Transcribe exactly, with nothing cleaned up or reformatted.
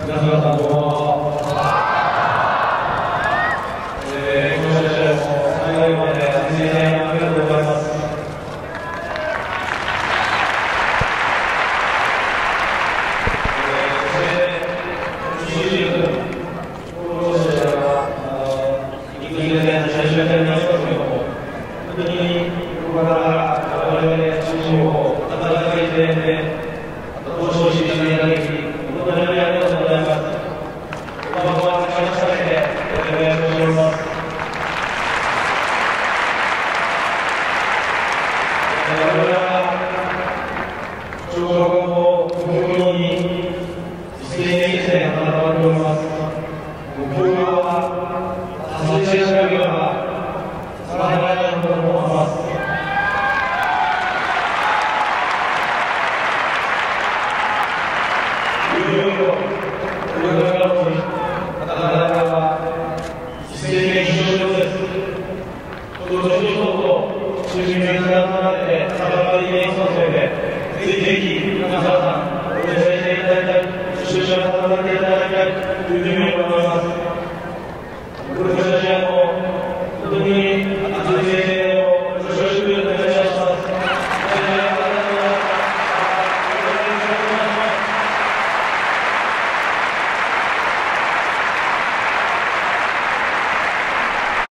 皆さんこんばんは。えー、今年も最後まで熱い声援ありがとうございます。ぜひ皆さん応援していただきたい、一緒に働いていただきたいというふうに思います。